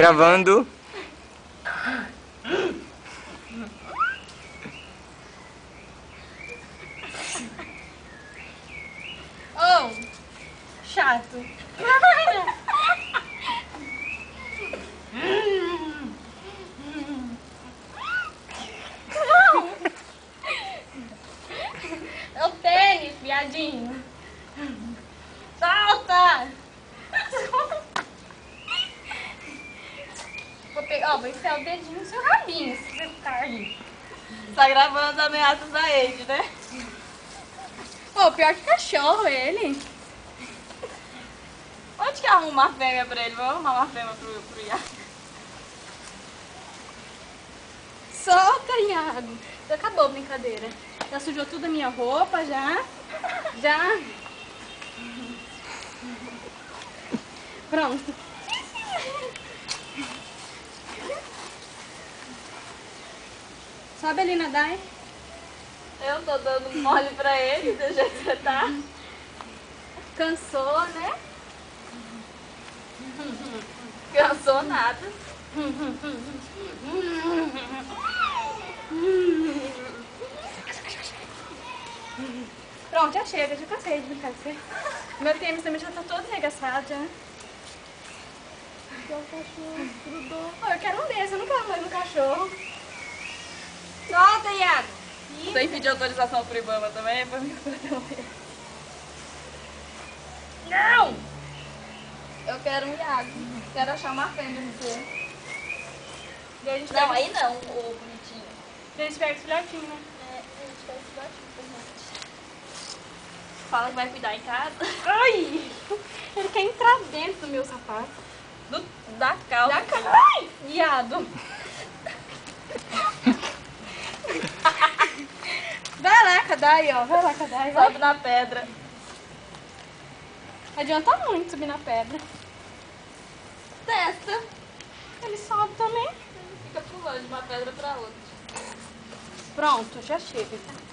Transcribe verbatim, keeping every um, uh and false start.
Gravando. Oh, chato. É o tênis, viadinho. Solta! Vou pegar, ó, vou enfiar o dedinho no seu rabinho, se você ficar aí. Tá gravando as ameaças da Eide, né? Pô, pior que cachorro ele. Onde que arruma uma fêmea pra ele? Vamos arrumar uma fêmea pro, pro Iago. Solta, Iago. Já acabou a brincadeira. Já sujou tudo a minha roupa, já. Já. Pronto. Sobe ali nadar, hein? Eu tô dando mole pra ele, do jeito que você tá. Cansou, né? Cansou nada. Pronto, já chega, já cansei de brincar com você. Meu tênis também já tá todo arregaçado já. O cachorro grudou. Oh, eu quero um desse, eu não quero mais um cachorro. Solta, Iago. Tem que pedir autorização pro Ibama também, pra mim. Não! Eu quero um Iago. Quero achar uma fêmea no você. E a gente Não, pega... aí não, ô bonitinho. A gente pega esse filhotinho, né? É, a gente quer esse filhotinho pra gente. Fala que vai cuidar em casa. Ai! Ele quer entrar dentro do meu sapato. Do, da calça. Da calça. Ai! Viado! Vai lá, Kadai, ó. Vai lá, Kadai. Sobe na pedra. Adianta muito subir na pedra. Testa. Ele sobe também. Fica pulando de uma pedra pra outra. Pronto, já chega.